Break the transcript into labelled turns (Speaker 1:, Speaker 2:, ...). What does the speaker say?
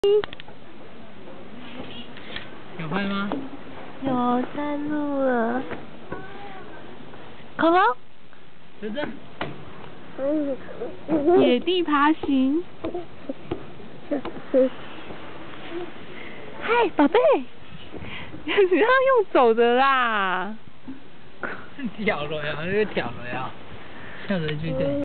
Speaker 1: 有拍吗？
Speaker 2: 有在录了。恐龙。
Speaker 1: 等等。
Speaker 2: 野地爬行。嗨，宝贝，你要用走的啦。
Speaker 1: 跳了呀，这个跳了呀，跳着去对。